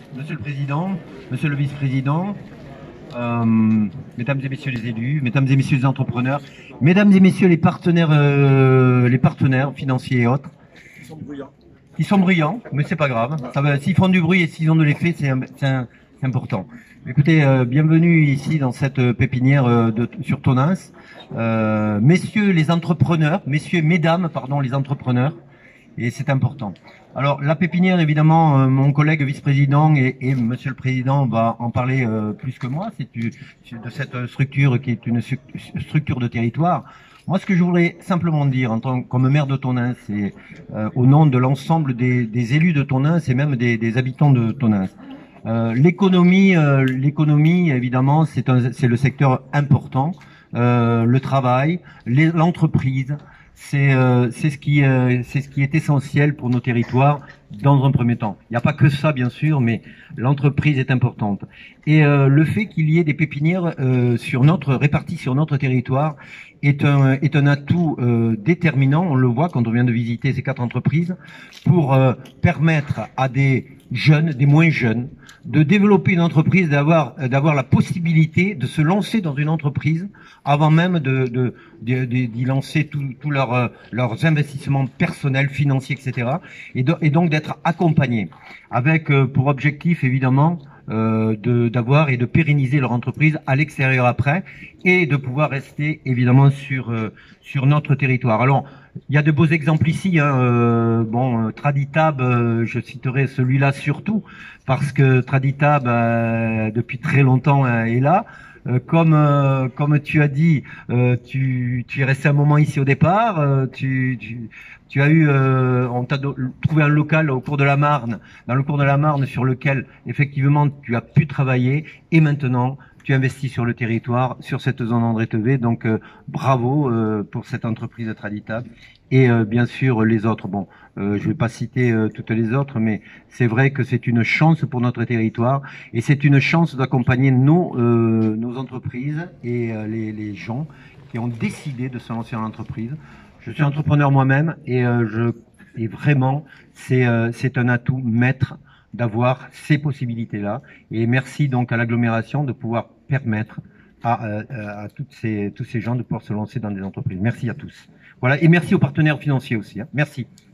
Monsieur le Président, Monsieur le Vice-président, Mesdames et Messieurs les élus, Mesdames et Messieurs les entrepreneurs, Mesdames et Messieurs les partenaires financiers et autres. Ils sont bruyants, mais c'est pas grave. S'ils font du bruit et s'ils ont de l'effet, c'est important. Écoutez, bienvenue ici dans cette pépinière sur Tonneins. Messieurs les entrepreneurs, mesdames, les entrepreneurs, et c'est important. Alors la pépinière, évidemment, mon collègue vice-président et Monsieur le Président va en parler plus que moi. C'est de cette structure qui est une structure de territoire. Moi, ce que je voudrais simplement dire, comme maire de Tonneins, c'est au nom de l'ensemble des élus de Tonneins et même des habitants de Tonneins. L'économie, évidemment, c'est le secteur important. Le travail, l'entreprise, c'est ce qui est essentiel pour nos territoires dans un premier temps. Il n'y a pas que ça, bien sûr, mais l'entreprise est importante. Et le fait qu'il y ait des pépinières réparties sur notre territoire est un atout déterminant. On le voit quand on vient de visiter ces 4 entreprises pour permettre à des jeunes, des moins jeunes, de développer une entreprise, d'avoir la possibilité de se lancer dans une entreprise avant même d'y lancer tous leurs investissements personnels, financiers, etc. Et donc d'être accompagnés avec pour objectif évidemment d'avoir et de pérenniser leur entreprise à l'extérieur après et de pouvoir rester évidemment sur notre territoire. Alors il y a de beaux exemples ici, Traditab, je citerai celui-là surtout parce que Traditab depuis très longtemps est là. Comme tu as dit, tu es resté un moment ici au départ. Tu as eu, on t'a trouvé un local au cours de la Marne, dans le cours de la Marne, sur lequel effectivement tu as pu travailler. Et maintenant, tu investis sur le territoire, sur cette zone André Tevet. Donc bravo pour cette entreprise de Traditab. Et bien sûr les autres. Bon, je vais pas citer toutes les autres, mais c'est vrai que c'est une chance pour notre territoire et c'est une chance d'accompagner nos entreprises et les gens qui ont décidé de se lancer en entreprise. Je suis entrepreneur moi-même et vraiment c'est un atout maître d'avoir ces possibilités-là. Et merci donc à l'agglomération de pouvoir permettre à tous ces gens de pouvoir se lancer dans des entreprises. Merci à tous. Voilà, et merci aux partenaires financiers aussi. Merci.